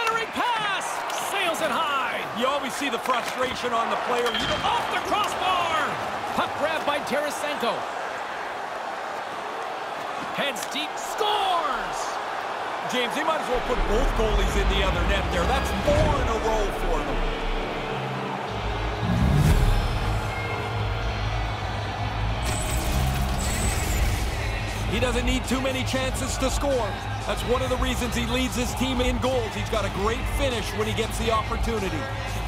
Centering pass! Sails it high! You always see the frustration on the player. Off the crossbar! Puck grab by Tarasenko. Heads deep, scores! James, they might as well put both goalies in the other net there. That's 4 in a row for them. He doesn't need too many chances to score. That's one of the reasons he leads his team in goals. He's got a great finish when he gets the opportunity.